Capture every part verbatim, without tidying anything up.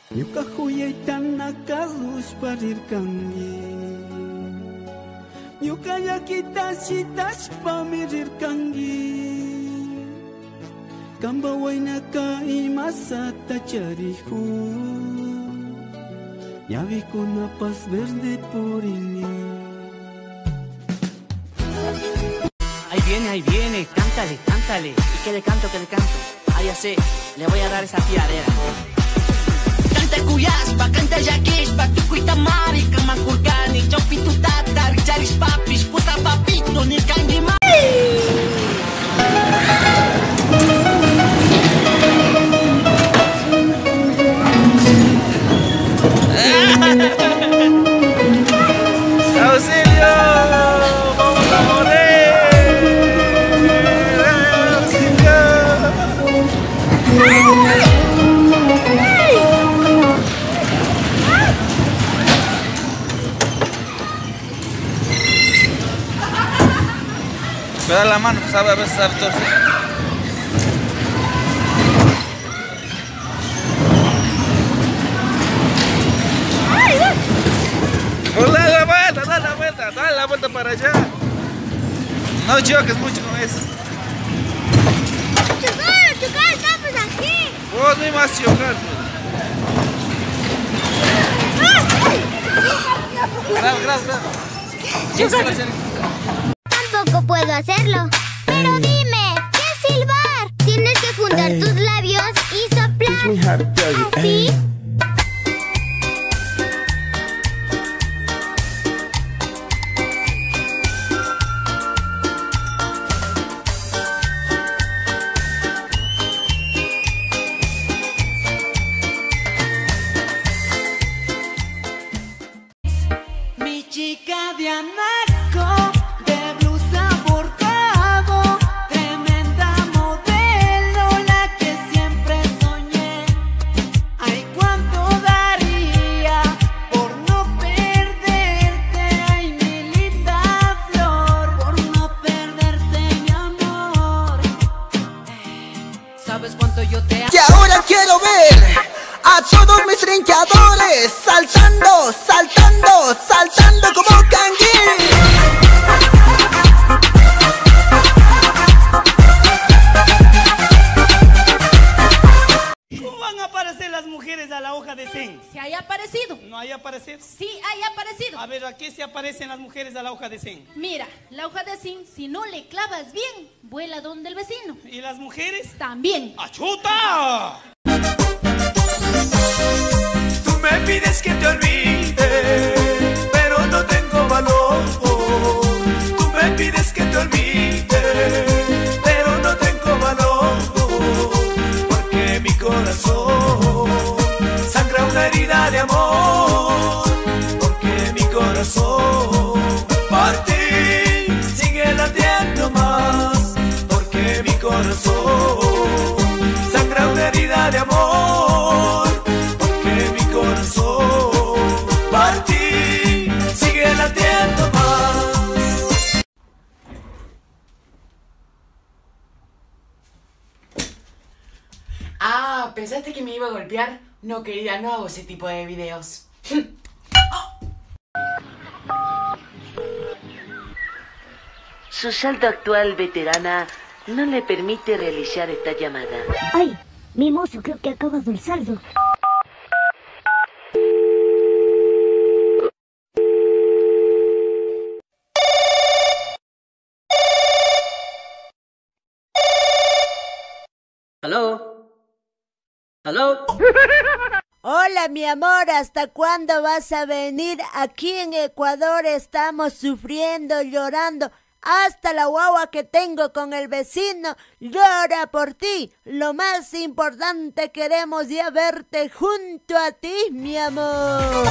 Ñuka huyaitana kazush parirkangi. Ñuka llakita shitashpa mirirkangi. Kamba waynaka imasata charihu. Ñawikunapas verde purini. Ahí viene, ahí viene, cántale, cántale. ¿Y qué le canto, qué le canto? Ah, ya sé, le voy a dar esa tiradera. Canta cuyaspa, canta yaquispa, tucuita mari, kamakurkani, chopitu tata, richaris papis, puta papito, ni kangi ma. ¡Auxilio! ¡Vamos a morir! ¡Auxilio! Me da la mano, sabe a veces sabe torcer. ¡Dale la vuelta, dale la vuelta, dale la vuelta para allá! No choques mucho con eso. ¡Chocar, chocar, estamos aquí! Vos no vas a chocar. Graba, graba, graba. Tampoco puedo hacerlo. Pero dime, ¿qué es silbar? Tienes que juntar tus labios y soplar. ¿Así? Chica de anaco, de blusa bordado, tremenda modelo, la que siempre soñé. Ay, cuánto daría por no perderte, ay, mi linda flor, por no perderte, mi amor. ¿Sabes cuánto yo te amo? Y ahora quiero ver a todos mis trincadores saltando, saltando, saltando como canguil. ¿Cómo van a aparecer las mujeres a la hoja de zen? ¿Se haya aparecido? ¿No hay aparecer? Sí, haya aparecido. A ver, ¿a qué se aparecen las mujeres a la hoja de zen? Mira, la hoja de zinc, si no le clavas bien, vuela donde el vecino. ¿Y las mujeres? También. ¡Achuta! Tú me pides que te olvide, pero no tengo valor. Tú me pides que te olvide, pero no tengo valor. Porque mi corazón sangra una herida de amor. Porque mi corazón por ti sigue latiendo más. Porque mi corazón sangra una herida de amor. Por ti sigue latiendo más. Ah, ¿pensaste que me iba a golpear? No, querida, no hago ese tipo de videos. Su saldo actual veterana no le permite realizar esta llamada. ¡Ay! Mi mozo creo que ha acabado el saldo. ¿Aló? ¿Aló? Hola, mi amor, ¿hasta cuándo vas a venir? Aquí en Ecuador estamos sufriendo, llorando. Hasta la guagua que tengo con el vecino llora por ti. Lo más importante, queremos ya verte junto a ti, mi amor.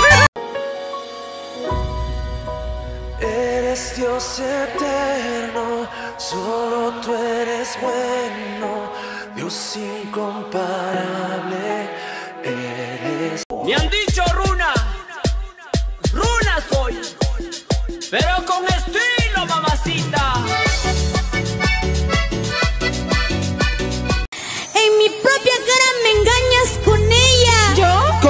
Eres Dios eterno, solo tú eres bueno, Dios incomparable, eres... Me han dicho runa, runa soy, pero con estilo, mamacita. En mi propia cara me engañas con ella. ¿Yo?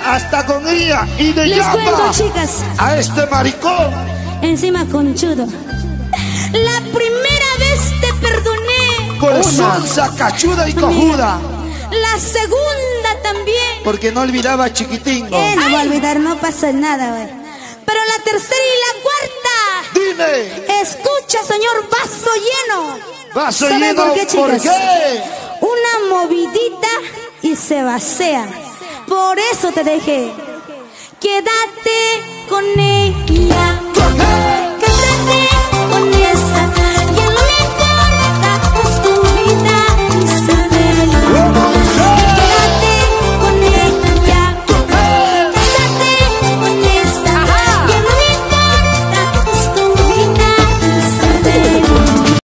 hasta con ella y de Les llama cuento, chicas. a este maricón. Encima conchudo. La primera vez te perdoné. Por sonsa, cachuda y cojuda. La segunda también. Porque no olvidaba chiquitín. Eh, no voy a olvidar, no pasa nada, güey. Pero la tercera y la cuarta. Dime. Escucha, señor, vaso lleno. Vaso ¿Sabe lleno, por qué, chicas? ¿por qué? Una movidita y se vacía. Por eso te dejé. Quédate con ella. Quédate con esa. Y a lo mejor pues tu vida y saberlo. Quédate con ella. Quédate con esa. Y a lo mejor pues tu vida y saberlo.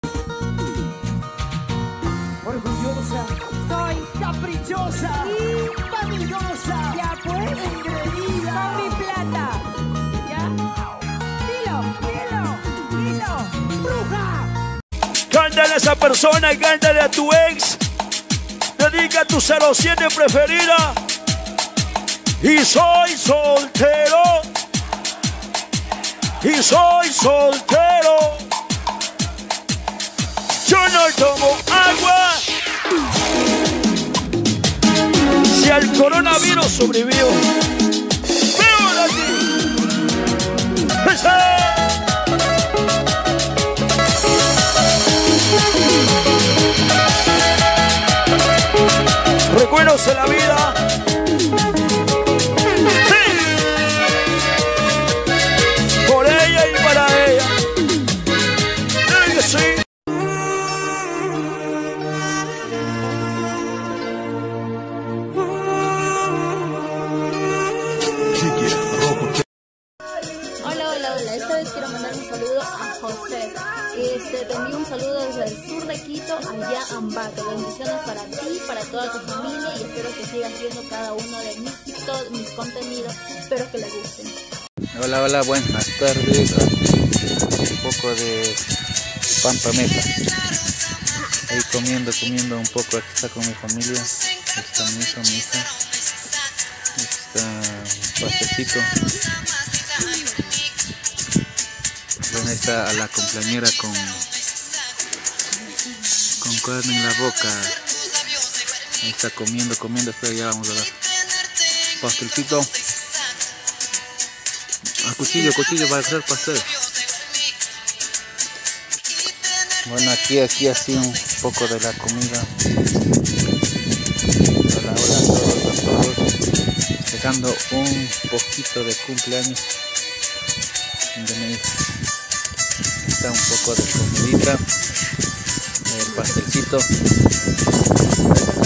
Orgullosa, soy caprichosa y vanidosa. Ya pues, engreída con mi plata. ¿Ya? Dilo, dilo, dilo. ¡Bruja! Cántale a esa persona y cántale a tu ex. Dedica a tu cero siete preferida. Y soy soltero. Y soy soltero. Yo no tomo agua. Si al coronavirus sobrevivió. ¡Peor a ti! ¡Esa! Recuerdos en la vida. ¡Sí! Por ella y para ella. ¡Dile que sí! Hola, hola, hola. Esta vez quiero mandar un saludo a José. Este, te envío un saludo desde el sur de Quito, allá a Ambato. Bendiciones para ti, para toda tu familia y espero que sigas viendo cada uno de mis TikTok, mis contenidos. Espero que les gusten. Hola, hola, buenas tardes. Un poco de pampa mesa. Ahí comiendo, comiendo un poco. Aquí está con mi familia. Aquí está mi hija, mi hija. Aquí está un pastelcito. Bueno, ahí está a la compañera con, con carne en la boca. Ahí está comiendo, comiendo. Espera, ya vamos a dar pastelcito. A cuchillo, cuchillo para hacer pastel. Bueno, aquí, aquí así un poco de la comida. Hola, hola a todos, a todos. Dejando un poquito de cumpleaños de mi hija. Está un poco de comidita, el pastelcito.